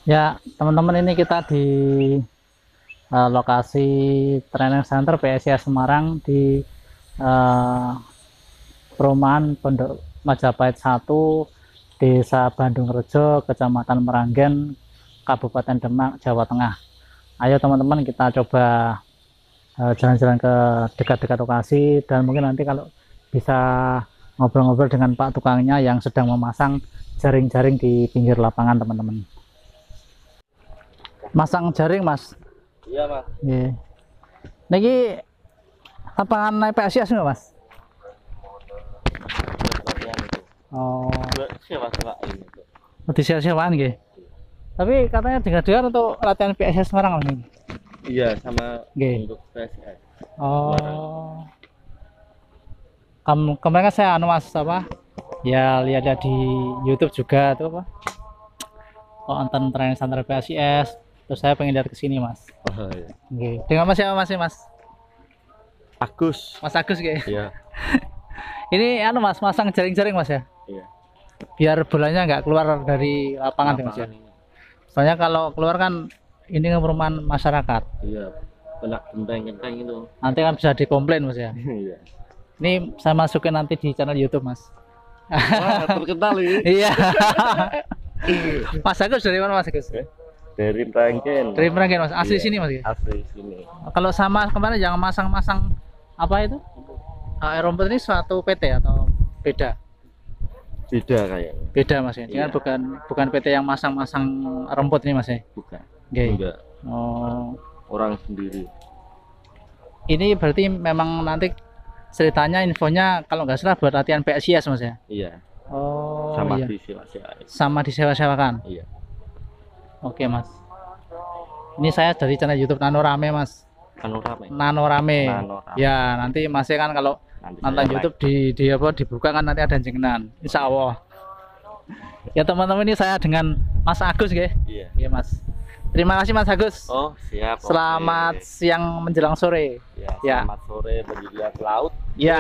Ya, teman-teman, ini kita di lokasi training center PSIS Semarang di eh, perumahan Pondok Majapahit 1, Desa Bandung Rejo, Kecamatan Meranggen, Kabupaten Demak, Jawa Tengah. Ayo teman-teman, kita coba jalan-jalan ke dekat-dekat lokasi, dan mungkin nanti kalau bisa ngobrol-ngobrol dengan Pak tukangnya yang sedang memasang jaring-jaring di pinggir lapangan, teman-teman. Masang jaring, Mas. Iya, Mas. Nggih. Niki lapangan naik PSIS nggak, Mas? Latihan itu. Oh, Sewa-sewaan itu. di sewa-sewaan nggih. Tapi katanya dengar-dengar untuk latihan PSIS Semarang, Mas. Iya, sama Nggih. untuk PSIS. Oh. Kemarin kan saya Mas apa? Ya, lihat di YouTube juga tuh apa? Oh, nonton training center PSIS. Terus saya pengen lihat ke sini, Mas. Oh iya. Nggih. Dengan Mas siapa, Mas? Agus. Mas Agus nggih. Iya. Ini Mas, masang jaring-jaring, Mas ya? Iya. Biar bolanya nggak keluar dari lapangan, Mas ya. Lapangan ini. Soalnya kalau keluar kan ini kan perumahan masyarakat. Iya. Kena genteng-genteng itu. Nanti kan bisa dikomplain, Mas ya. Iya. Ini saya masukin nanti di channel YouTube, Mas. Wah, terkenal ini. Iya. Mas Agus dari mana, Mas Agus? Dari Meranggen. Dari Meranggen, Mas. Asli Iya, sini, Mas. Asli sini. Kalau sama kemarin yang masang-masang apa itu? Rumput ini suatu PT atau beda? Beda kayaknya. Beda, Mas ya. Ini kan Iya. bukan PT yang masang-masang rumput ini, Mas ya. Bukan. Nggih. Enggak. Oh. Orang sendiri. Ini berarti memang nanti ceritanya infonya kalau nggak salah buat latihan PSIS, Mas ya. Iya. Oh, Sama iya. di sewa-sewaan. Sama disewa-sewakan. Iya. Oke, Mas. Ini saya dari channel YouTube Nanorame, Mas. Panorama. Nanorame. Nanorame. Ya, nanti Masnya kan kalau Nanti nonton saya YouTube di apa dibuka kan nanti ada jenengan. Insya Allah. Ya teman-teman, ini saya dengan Mas Agus, nggih. Iya. Iya, Mas. Terima kasih, Mas Agus. Oh, siap. Selamat Oke. siang menjelang sore. Ya, Ya. selamat sore menjelang laut. Ya.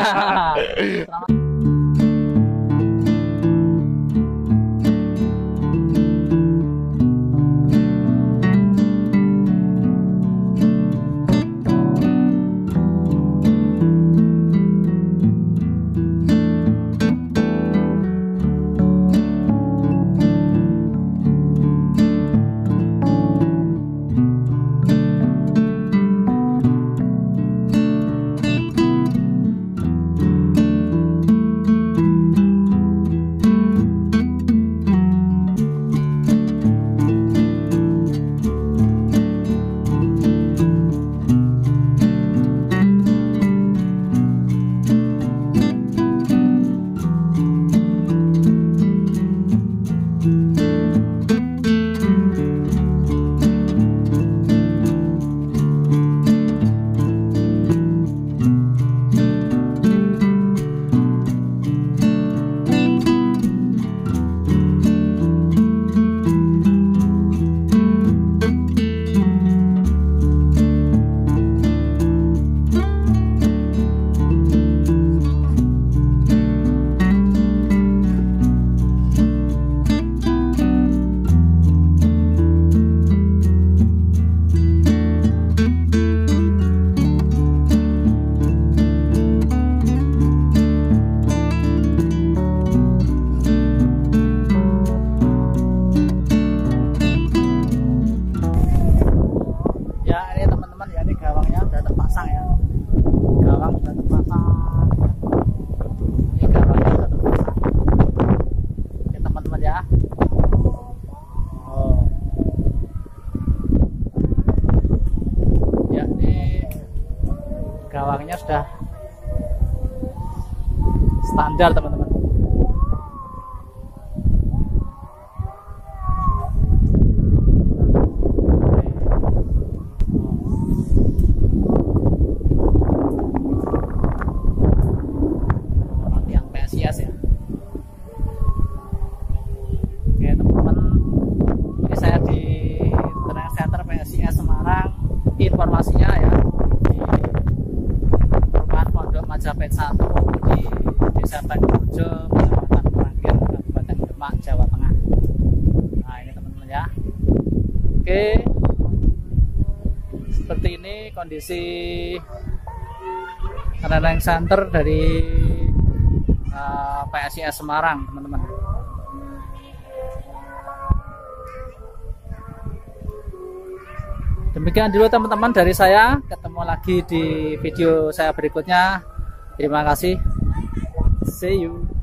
Ya, ini teman-teman, ya, ini gawangnya sudah terpasang ya. Gawang sudah terpasang. Ini gawangnya sudah terpasang. Oke teman-teman ya. Oh. Ya, ini gawangnya sudah standar, teman-teman. Latihan PSIS ya. Oke teman-teman, ini saya di training center PSIS Semarang. Informasinya ya di perumahan Pondok Majapahit 1 di Desa Bandung Rejo, Kecamatan Meranggen, Kabupaten Demak, Jawa Tengah. Nah ini teman-teman ya. seperti ini kondisi Running Center dari PSIS Semarang, teman-teman. Demikian dulu teman-teman dari saya. Ketemu lagi di video saya berikutnya. Terima kasih. See you.